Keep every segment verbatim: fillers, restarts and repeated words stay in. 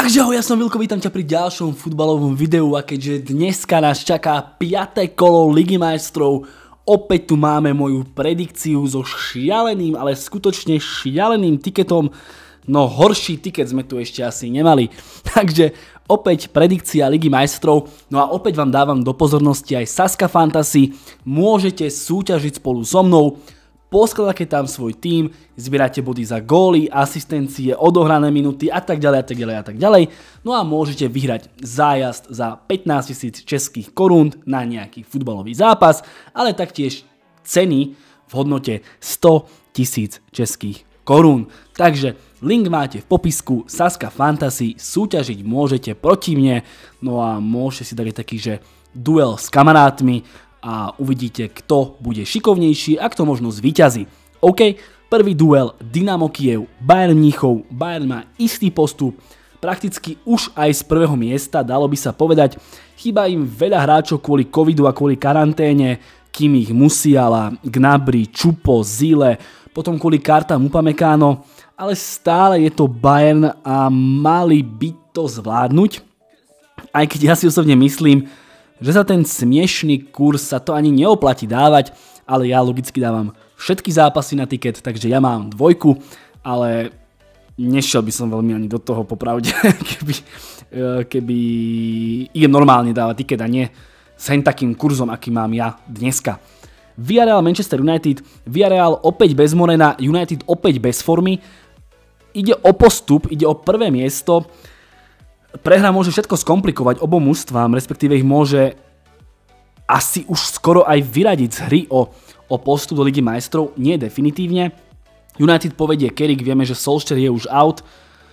Takže ahoj, ja som Vilko, vítam ťa pri ďalšom futbalovom videu a keďže dneska nás čaká piate kolo Ligy majstrov, opäť tu máme moju predikciu so šialeným, ale skutočne šialeným tiketom. No horší tiket sme tu ešte asi nemali. Takže opäť predikcia Ligy majstrov. No a opäť vám dávam do pozornosti aj Saska Fantasy. Môžete súťažiť spolu so mnou. Poskladáte tam svoj tím, zbierate body za góly, asistencie, odohrané minúty a tak ďalej a tak ďalej a tak ďalej. No a môžete vyhrať zájazd za pätnásť tisíc českých korún na nejaký futbalový zápas, ale taktiež ceny v hodnote sto tisíc českých korún. Takže link máte v popisku, Saska Fantasy, súťažiť môžete proti mne, no a môžete si dať taký, že duel s kamarátmi, a uvidíte, kto bude šikovnejší a kto možno zvíťazí. OK, prvý duel Dynamo Kyjev, Bayern Mníchov. Bayern má istý postup, prakticky už aj z prvého miesta, dalo by sa povedať. Chýba im veľa hráčov kvôli covidu a kvôli karanténe, Kimmich, Musiala, Gnabry, Čupo, Zile, potom kvôli kartám Upamecano, ale stále je to Bayern a mali by to zvládnuť. Aj keď ja si osobne myslím, že za ten smiešný kurz sa to ani neoplatí dávať, ale ja logicky dávam všetky zápasy na tiket, takže ja mám dvojku, ale nešiel by som veľmi ani do toho popravde, keby, keby idem normálne dávať tiket a nie s hen takým kurzom, aký mám ja dneska. Villarreal Manchester United, Villarreal opäť bez Morena, United opäť bez formy, ide o postup, ide o prvé miesto. Prehra môže všetko skomplikovať obom mužstvám, respektíve ich môže asi už skoro aj vyradiť z hry o, o postup do Ligy majstrov. Nie definitívne. United povedie Carrick, vieme, že Solskjaer je už out.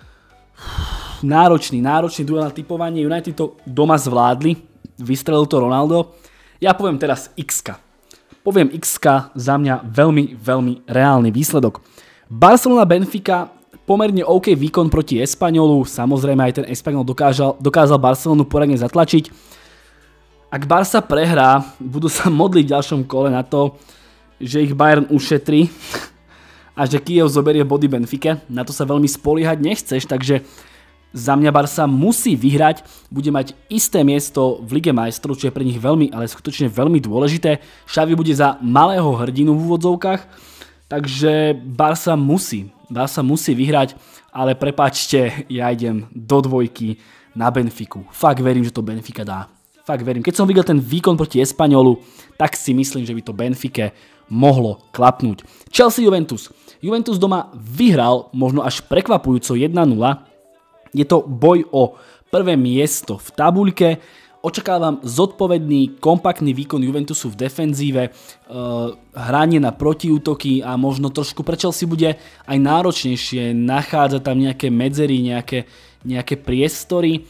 Náročný, náročný duel na typovanie. United to doma zvládli, vystrelil to Ronaldo. Ja poviem teraz X-ka. Poviem X-ka, za mňa veľmi, veľmi reálny výsledok. Barcelona Benfica, pomerne OK výkon proti Espaňolu, samozrejme aj ten Espaňol dokázal, dokázal Barcelonu poradne zatlačiť. Ak Barca prehrá, budú sa modliť v ďalšom kole na to, že ich Bayern ušetrí a že Kyjev zoberie body Benfique. Na to sa veľmi spoliehať nechceš, takže za mňa Barca musí vyhrať, bude mať isté miesto v Lige majstrov, čo je pre nich veľmi, ale skutočne veľmi dôležité. Xavi bude za malého hrdinu v úvodzovkách, takže Barca musí. Barca musí vyhrať, ale prepáčte, ja idem do dvojky na Benfiku. Fakt verím, že to Benfica dá. Fakt verím. Keď som videl ten výkon proti Espaňolu, tak si myslím, že by to Benfique mohlo klapnúť. Chelsea Juventus. Juventus doma vyhral, možno až prekvapujúco jedna nula. Je to boj o prvé miesto v tabuľke. Očakávam zodpovedný, kompaktný výkon Juventusu v defenzíve, e, hranie na protiútoky a možno trošku pre Chelsea bude aj náročnejšie nachádzať tam nejaké medzery, nejaké, nejaké priestory.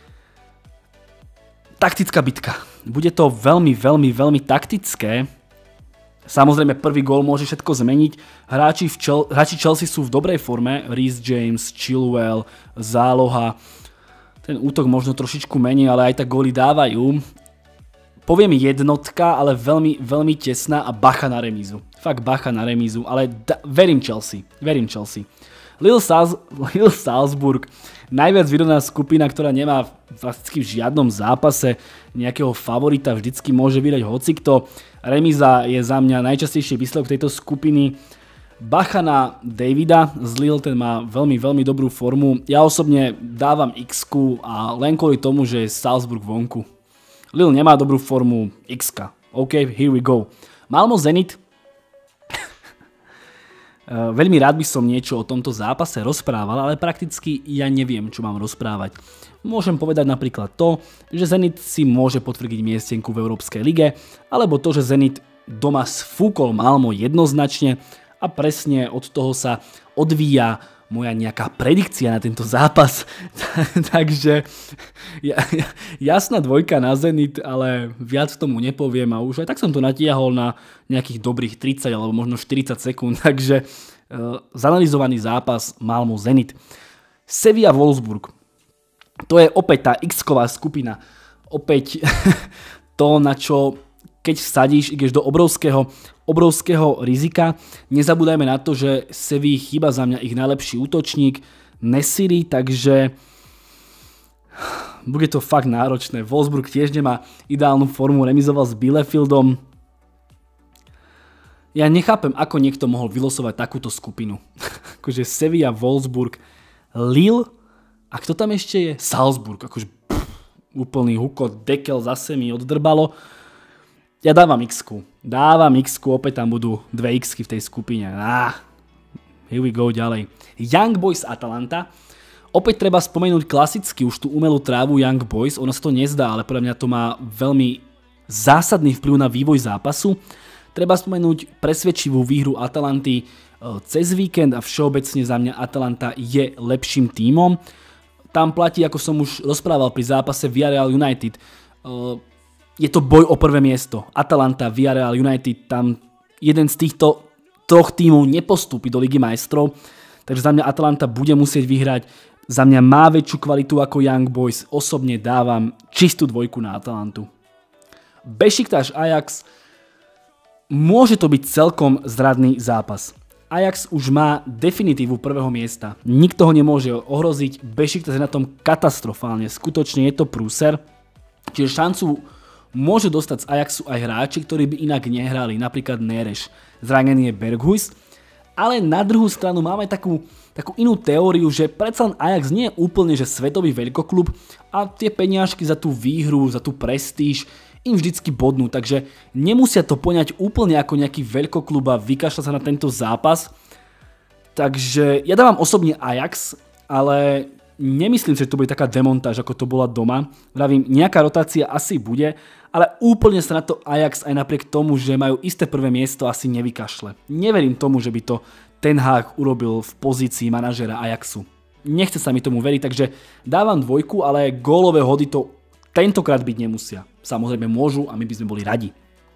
Taktická bitka. Bude to veľmi, veľmi, veľmi taktické. Samozrejme prvý gól môže všetko zmeniť. Hráči, v Chel- hráči Chelsea sú v dobrej forme. Reece James, Chilwell, záloha. Ten útok možno trošičku menej, ale aj tak góly dávajú. Poviem jednotka, ale veľmi, veľmi tesná a bacha na remízu. Fakt bacha na remízu, ale da- verím Chelsea. Verím Chelsea. Lille, Sals- Lille Salzburg. Najviac vyrovnaná skupina, ktorá nemá vlastne v žiadnom zápase nejakého favorita. Vždycky môže vydať hocikto. Remíza je za mňa najčastejší výsledok tejto skupiny. Bacha na Davida z Lille, ten má veľmi, veľmi dobrú formu. Ja osobne dávam X-ku a len kvôli tomu, že je Salzburg vonku. Lille nemá dobrú formu, X-ka. OK, here we go. Malmo Zenit. Veľmi rád by som niečo o tomto zápase rozprával, ale prakticky ja neviem, čo mám rozprávať. Môžem povedať napríklad to, že Zenit si môže potvrdiť miestenku v Európskej lige, alebo to, že Zenit doma sfúkol Malmo jednoznačne, a presne od toho sa odvíja moja nejaká predikcia na tento zápas. Takže ja, ja, jasná dvojka na Zenit, ale viac tomu nepoviem a už aj tak som to natiahol na nejakých dobrých tridsať alebo možno štyridsať sekúnd. Takže e, zanalizovaný zápas Malmo Zenit. Sevilla Wolfsburg. To je opäť tá X-ková skupina. Opäť to, na čo keď vsadíš, ideš do obrovského, obrovského rizika. Nezabúdajme na to, že Sevilla chýba za mňa ich najlepší útočník Nesiri, takže bude to fakt náročné. Wolfsburg tiež nemá ideálnu formu, remizoval s Bielefieldom. Ja nechápem, ako niekto mohol vylosovať takúto skupinu. Akože Sevilla, Wolfsburg, Lille a kto tam ešte je? Salzburg. Akože pff, úplný hukot, dekel zase mi oddrbalo. Ja dávam X-ku. Dávam X-ku, opäť tam budú dve X-ky v tej skupine. Ah, here we go ďalej. Young Boys Atalanta. Opäť treba spomenúť klasicky už tú umelú trávu Young Boys. Ono sa to nezdá, ale podľa mňa to má veľmi zásadný vplyv na vývoj zápasu. Treba spomenúť presvedčivú výhru Atalanty cez víkend a všeobecne za mňa Atalanta je lepším tímom. Tam platí, ako som už rozprával pri zápase Villarreal United. Je to boj o prvé miesto. Atalanta, Villarreal United, tam jeden z týchto troch tímov nepostúpi do Ligy majstrov. Takže za mňa Atalanta bude musieť vyhrať. Za mňa má väčšiu kvalitu ako Young Boys. Osobne dávam čistú dvojku na Atalantu. Bešiktaš Ajax. Môže to byť celkom zradný zápas. Ajax už má definitívu prvého miesta. Nikto ho nemôže ohroziť. Bešiktaš je na tom katastrofálne. Skutočne je to prúser. Čiže šancu môžu dostať z Ajaxu aj hráči, ktorí by inak nehrali. Napríklad Neres. Zranený je Berghuis. Ale na druhú stranu máme takú, takú inú teóriu, že predsa len Ajax nie je úplne že svetový veľkoklub a tie peniažky za tú výhru, za tú prestíž im vždycky bodnú, takže nemusia to poňať úplne ako nejaký veľkoklub a vykašľať sa na tento zápas. Takže ja dávam osobne Ajax, ale nemyslím si, že to bude taká demontáž, ako to bola doma. Vravím, nejaká rotácia asi bude, ale úplne sa na to Ajax aj napriek tomu, že majú isté prvé miesto, asi nevykašle. Neverím tomu, že by to Ten Hag urobil v pozícii manažera Ajaxu. Nechce sa mi tomu veriť, takže dávam dvojku, ale gólové hody to tentokrát byť nemusia. Samozrejme môžu a my by sme boli radi.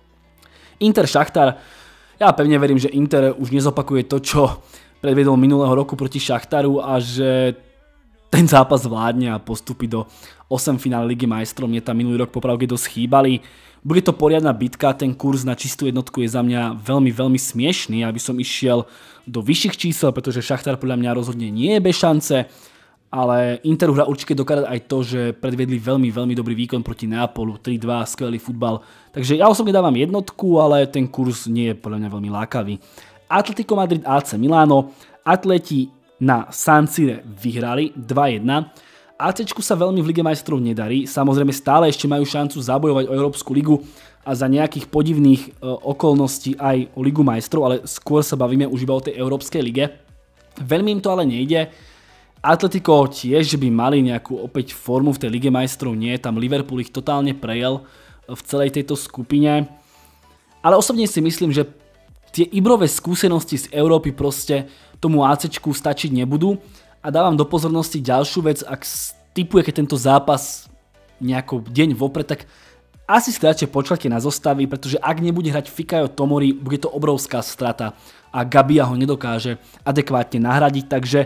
Inter Šachtar. Ja pevne verím, že Inter už nezopakuje to, čo predviedol minulého roku proti Šachtaru a že ten zápas vládne a postupí do osemfinále Ligy majstrov. Mne tam minulý rok popravde dosť chýbali. Bude to poriadna bitka, ten kurz na čistú jednotku je za mňa veľmi, veľmi smiešný, aby som išiel do vyšších čísel, pretože Šachtar podľa mňa rozhodne nie je bez šance, ale Interu hra určite dokázať aj to, že predviedli veľmi, veľmi dobrý výkon proti Neapolu, tri dva, skvelý futbal. Takže ja osobne dávam jednotku, ale ten kurz nie je podľa mňa veľmi lákavý. Atletico Madrid á cé Milano. Atleti na San Sire vyhrali dva jedna. ACčku sa veľmi v Lige majstrov nedarí, samozrejme stále ešte majú šancu zabojovať o Európsku ligu a za nejakých podivných e, okolností aj o Ligu majstrov, ale skôr sa bavíme už iba o tej Európskej lige. Veľmi im to ale nejde. Atletico tiež by mali nejakú opäť formu v tej Lige majstrov, nie, tam Liverpool ich totálne prejel v celej tejto skupine. Ale osobne si myslím, že tie Ibrové skúsenosti z Európy proste tomu ACčku stačiť nebudú a dávam do pozornosti ďalšiu vec, ak tipuje, keď tento zápas nejako deň vopred, tak asi si radšej počkajte na zostavy, pretože ak nebude hrať Fikayo Tomori, bude to obrovská strata a Gabia ho nedokáže adekvátne nahradiť, takže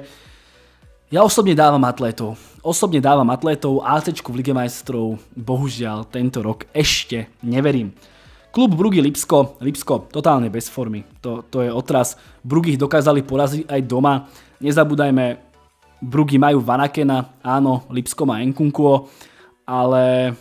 ja osobne dávam atlétov. Osobne dávam atlétov, ACčku v Lige majstrov bohužiaľ tento rok ešte neverím. Klub Bruggy Lipsko, Lipsko totálne bez formy, to, to je otras. Bruggy ich dokázali poraziť aj doma, nezabúdajme, Bruggy majú Vanakena, áno, Lipsko má Nkunkuo, ale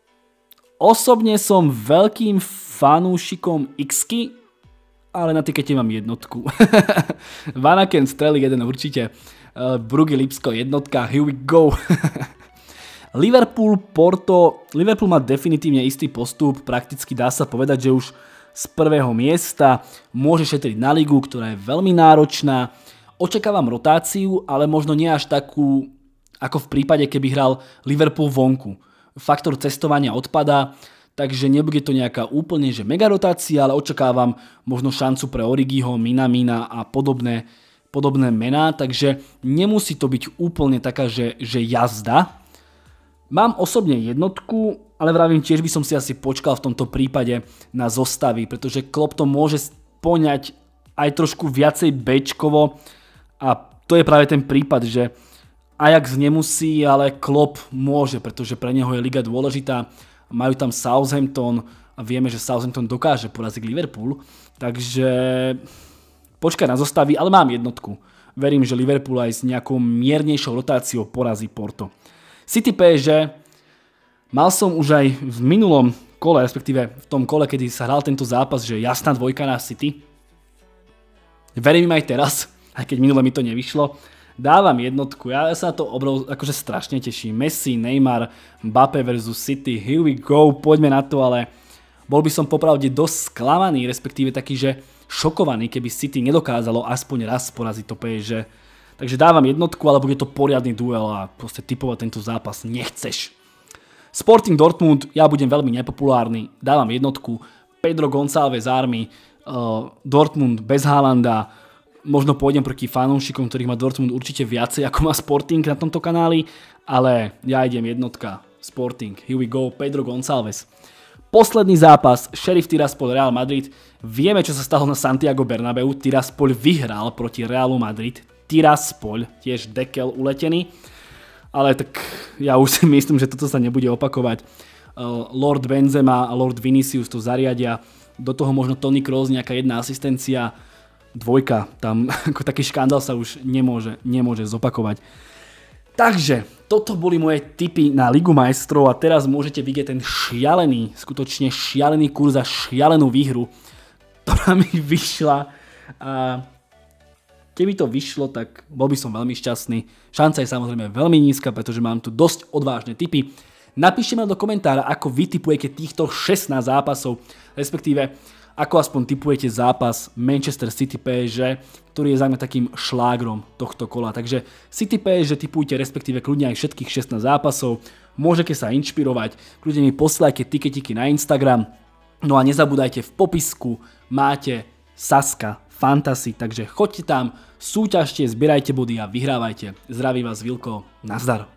osobne som veľkým fanúšikom X-ky, ale na tikete mám jednotku. Vanaken strelí jeden určite, Bruggy Lipsko jednotka, here we go. Liverpool, Porto, Liverpool má definitívne istý postup, prakticky dá sa povedať, že už z prvého miesta môže šetriť na ligu, ktorá je veľmi náročná. Očakávam rotáciu, ale možno nie až takú, ako v prípade, keby hral Liverpool vonku. Faktor cestovania odpadá, takže nebude to nejaká úplne že mega rotácia, ale očakávam možno šancu pre Origiho, Minamina a podobné, podobné mená, takže nemusí to byť úplne taká, že, že jazda. Mám osobne jednotku, ale vravím, tiež by som si asi počkal v tomto prípade na zostavy, pretože Klopp to môže poňať aj trošku viacej béčkovo a to je práve ten prípad, že Ajax nemusí, ale Klopp môže, pretože pre neho je liga dôležitá. Majú tam Southampton a vieme, že Southampton dokáže poraziť Liverpool, takže počkaj na zostavy, ale mám jednotku. Verím, že Liverpool aj s nejakou miernejšou rotáciou porazí Porto. City pé es gé, Mal som už aj v minulom kole, respektíve v tom kole, kedy sa hral tento zápas, že jasná dvojka na City. Verím im aj teraz, aj keď minule mi to nevyšlo. Dávam jednotku, ja sa na to obrov, akože strašne teším. Messi, Neymar, Mbappé versus City, here we go, poďme na to, ale bol by som popravde dosť sklamaný, respektíve taký, že šokovaný, keby City nedokázalo aspoň raz poraziť to pé es gé. Takže dávam jednotku, ale bude to poriadny duel a proste typovať tento zápas nechceš. Sporting Dortmund, ja budem veľmi nepopulárny, dávam jednotku. Pedro Gonçalves Army, uh, Dortmund bez Haalanda, možno pôjdem proti fanúšikom, ktorých má Dortmund určite viacej ako má Sporting na tomto kanáli, ale ja idem jednotka. Sporting, here we go, Pedro Gonçalves. Posledný zápas, Sheriff Tiraspol Real Madrid. Vieme, čo sa stalo na Santiago Bernabeu. Tiraspol vyhral proti Realu Madrid. Tiraspol, tiež dekel uletený. Ale tak ja už si myslím, že toto sa nebude opakovať. Lord Benzema a Lord Vinicius to zariadia. Do toho možno Toni Kroos, nejaká jedna asistencia. Dvojka, tam ako taký škandál sa už nemôže, nemôže zopakovať. Takže, toto boli moje tipy na Ligu majstrov a teraz môžete vidieť ten šialený, skutočne šialený kurz a šialenú výhru, ktorá mi vyšla. A keby to vyšlo, tak bol by som veľmi šťastný. Šanca je samozrejme veľmi nízka, pretože mám tu dosť odvážne tipy. Napíšte ma do komentára, ako vy tipujete týchto šestnásť zápasov, respektíve ako aspoň tipujete zápas Manchester City pé es gé, ktorý je za mňa takým šlágrom tohto kola. Takže City pé es gé tipujte, respektíve kľudne aj všetkých šestnásť zápasov. Môžete sa inšpirovať, kľudne mi posielajte tiketiky na Instagram. No a nezabúdajte, v popisku máte Saska Fantasy, takže choďte tam, súťažte, zbierajte body a vyhrávajte. Zdraví vás Vilko, nazdar.